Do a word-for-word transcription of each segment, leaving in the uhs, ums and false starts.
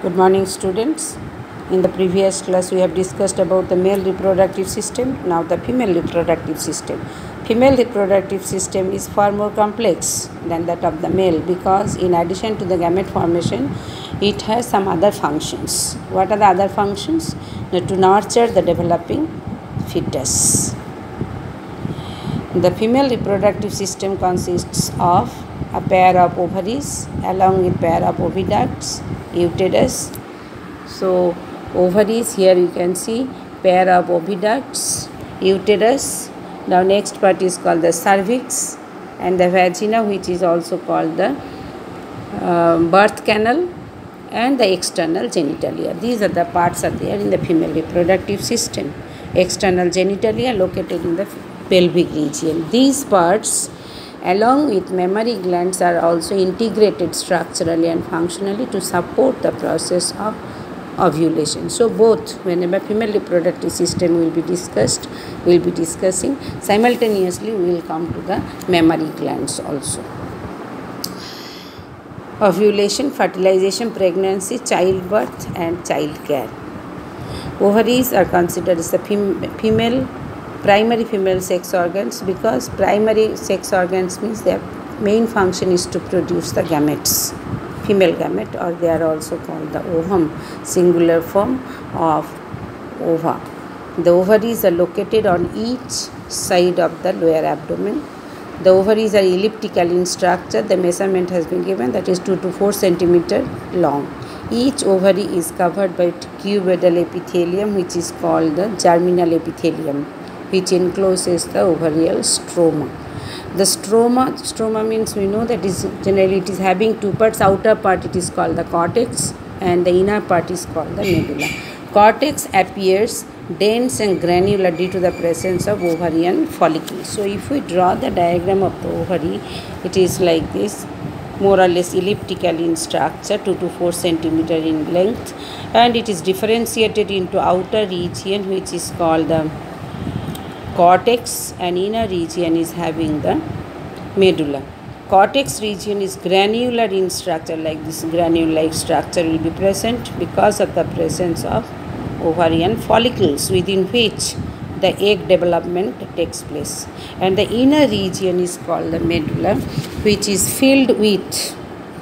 Good morning, students. In the previous class we have discussed about the male reproductive system. Now the female reproductive system. Female reproductive system is far more complex than that of the male because in addition to the gamete formation, it has some other functions. What are the other functions? Now, to nurture the developing fetus. The female reproductive system consists of a pair of ovaries along with pair of oviducts, uterus. So ovaries, here you can see pair of oviducts, uterus. Now next part is called the cervix, and the vagina, which is also called the uh, birth canal, and the external genitalia. These are the parts are there in the female reproductive system. External genitalia located in the pelvic region. These parts along with mammary glands are also integrated structurally and functionally to support the process of ovulation. So both, whenever female reproductive system will be discussed, we will be discussing simultaneously, we will come to the mammary glands also. Ovulation, fertilization, pregnancy, childbirth and child care. Ovaries are considered as the fem female primary female sex organs because primary sex organs means their main function is to produce the gametes, female gamete, or they are also called the ovum, singular form of ova. The ovaries are located on each side of the lower abdomen. The ovaries are elliptical in structure. The measurement has been given, that is two to four centimeter long. Each ovary is covered by cuboidal epithelium, which is called the germinal epithelium, which encloses the ovarial stroma. The stroma, stroma means we know that is generally it is having two parts. Outer part it is called the cortex and the inner part is called the medulla. Cortex appears dense and granular due to the presence of ovarian follicles. So if we draw the diagram of the ovary, it is like this, more or less elliptical in structure, two to four centimeter in length, and it is differentiated into outer region which is called the cortex and inner region is having the medulla. Cortex region is granular in structure, like this granule-like structure will be present because of the presence of ovarian follicles within which the egg development takes place. And the inner region is called the medulla, which is filled with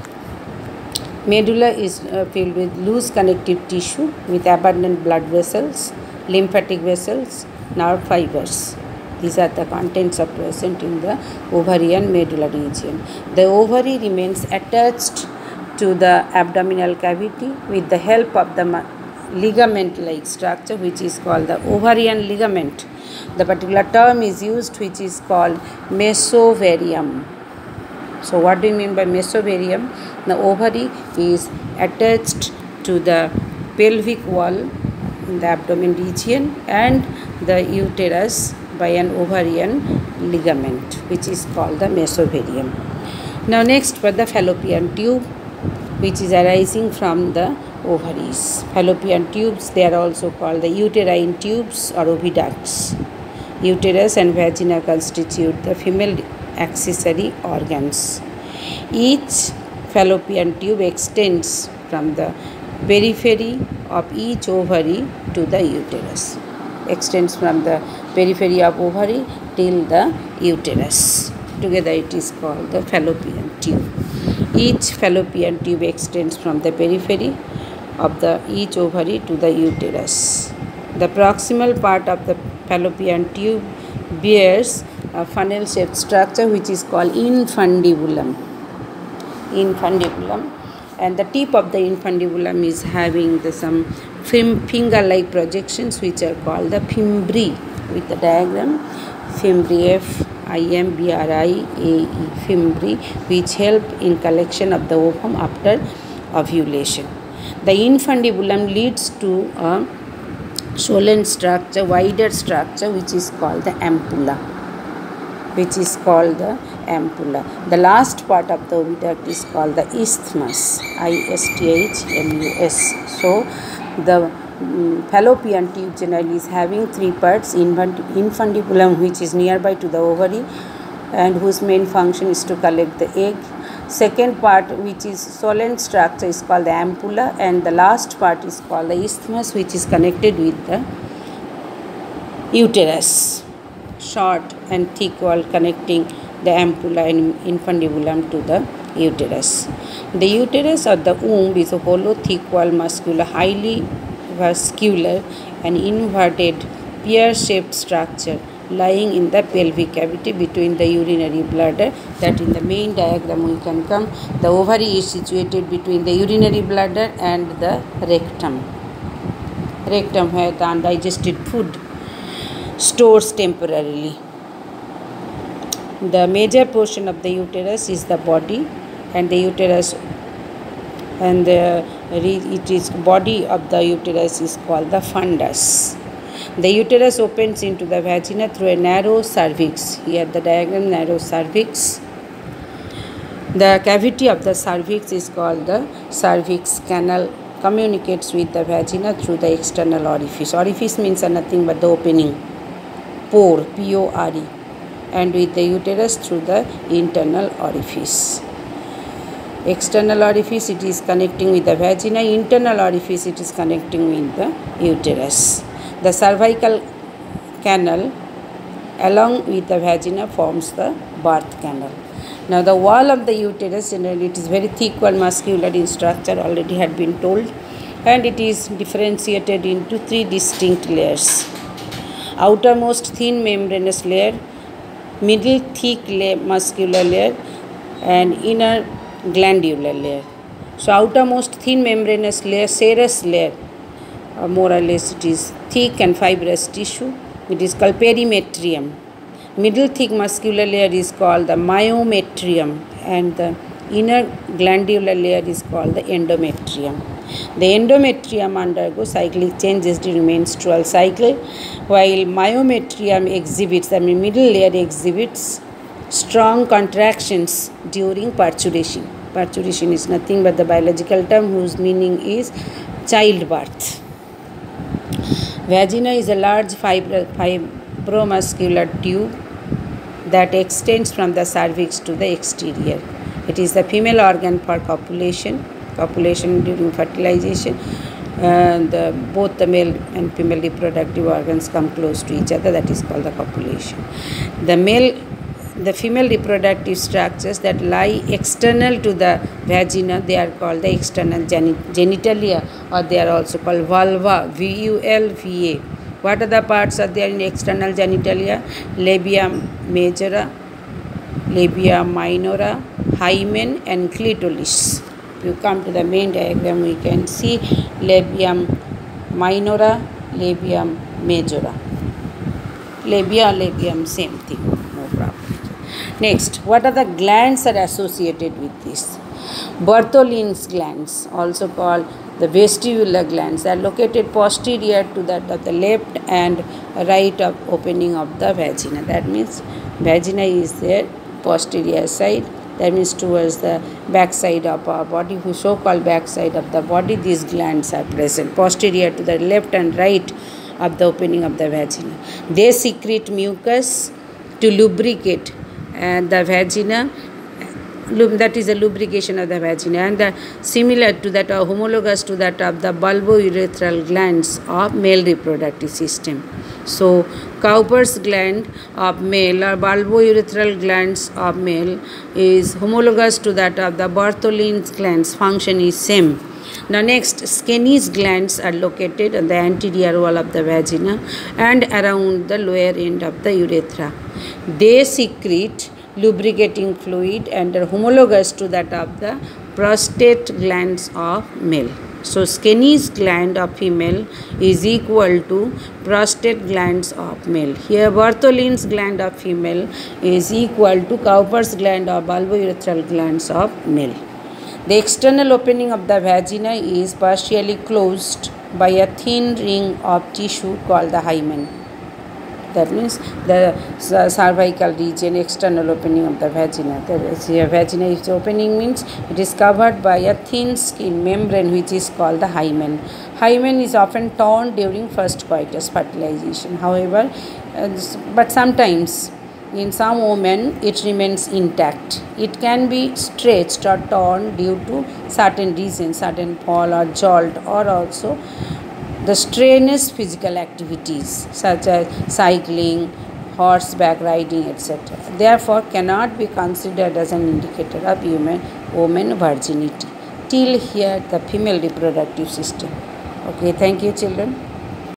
medulla is uh, filled with loose connective tissue with abundant blood vessels, lymphatic vessels, nerve fibers. These are the contents are present in the ovarian medulla region. The ovary remains attached to the abdominal cavity with the help of the ligament-like structure which is called the ovarian ligament. The particular term is used which is called mesovarium. So what do you mean by mesovarium? The ovary is attached to the pelvic wall in the abdomen region and the uterus by an ovarian ligament which is called the mesovarium. Now next for the fallopian tube, which is arising from the ovaries. Fallopian tubes, they are also called the uterine tubes or oviducts. Uterus and vagina constitute the female accessory organs. Each fallopian tube extends from the periphery of each ovary to the uterus. Extends from the periphery of ovary till the uterus. Together it is called the fallopian tube. Each fallopian tube extends from the periphery of the each ovary to the uterus. The proximal part of the fallopian tube bears a funnel-shaped structure which is called infundibulum. Infundibulum. And the tip of the infundibulum is having the some finger-like projections which are called the fimbri. With the diagram, fimbri, F I M B R I A E, fimbri, which help in collection of the ovum after ovulation. The infundibulum leads to a swollen structure, wider structure which is called the ampulla. Which is called the ampulla. The last part of the oviduct is called the isthmus, I S T H M U S. So the um, fallopian tube generally is having three parts: infundibulum, which is nearby to the ovary and whose main function is to collect the egg; Second part, which is solent structure, is called the ampulla, and the last part is called the isthmus, which is connected with the uterus. Short and thick wall connecting the ampulla and infundibulum to the uterus. The uterus or the womb is a hollow, thick wall muscular, highly vascular and inverted pear-shaped structure lying in the pelvic cavity between the urinary bladder. That in the main diagram we can come. The ovary is situated between the urinary bladder and the rectum. Rectum, where the undigested food stores temporarily. The major portion of the uterus is the body, and the uterus and the it is body of the uterus is called the fundus. The uterus opens into the vagina through a narrow cervix. Here the diagram, narrow cervix. The cavity of the cervix is called the cervix canal, communicates with the vagina through the external orifice. Orifice means nothing but the opening, pore, P O R E, and with the uterus through the internal orifice. External orifice, it is connecting with the vagina. Internal orifice, it is connecting with the uterus. The cervical canal along with the vagina forms the birth canal. Now the wall of the uterus, generally it is very thick wall muscular in structure, already had been told, and it is differentiated into three distinct layers. Outermost thin membranous layer, middle thick layer, muscular layer, and inner glandular layer. So outermost thin membranous layer, serous layer, uh, more or less it is thick and fibrous tissue. It is called perimetrium. Middle thick muscular layer is called the myometrium, and the inner glandular layer is called the endometrium. The endometrium undergoes cyclic changes during menstrual cycle, while myometrium exhibits, I mean middle layer exhibits strong contractions during parturition. Parturition is nothing but the biological term whose meaning is childbirth. Vagina is a large fibro fibromuscular tube that extends from the cervix to the exterior. It is the female organ for copulation. Copulation during fertilization, uh, the, both the male and female reproductive organs come close to each other. That is called the copulation. The male, the female reproductive structures that lie external to the vagina, they are called the external genitalia, or they are also called vulva, V U L V A. What are the parts are there in external genitalia? Labia majora, labia minora, hymen, and clitoris. If you come to the main diagram, we can see labium minora, labium majora. Labia, labium, same thing, no problem. Next, what are the glands that are associated with this? Bartholin's glands, also called the vestibular glands, are located posterior to that of the left and right of opening of the vagina. That means vagina is there, posterior side. That means towards the back side of our body, whose so-called back side of the body, these glands are present, posterior to the left and right of the opening of the vagina. They secrete mucus to lubricate and the vagina. That is a lubrication of the vagina, and the, similar to that or homologous to that of the bulbourethral glands of male reproductive system. So Cowper's gland of male or bulbourethral glands of male is homologous to that of the Bartholin's glands. Function is same. Now next, Skene's glands are located on the anterior wall of the vagina and around the lower end of the urethra. They secrete lubricating fluid and are homologous to that of the prostate glands of male. So Skene's gland of female is equal to prostate glands of male. Here Bartholin's gland of female is equal to Cowper's gland or bulbourethral glands of male. The external opening of the vagina is partially closed by a thin ring of tissue called the hymen. That means the cervical region, external opening of the vagina. The vagina is opening means it is covered by a thin skin membrane which is called the hymen. Hymen is often torn during first coitus, fertilization. However, uh, but sometimes In some women, it remains intact. It can be stretched or torn due to certain reasons, sudden fall or jolt, or also the strenuous physical activities such as cycling, horseback riding, et cetera. Therefore, cannot be considered as an indicator of human woman virginity. Till here, the female reproductive system. Okay, thank you, children.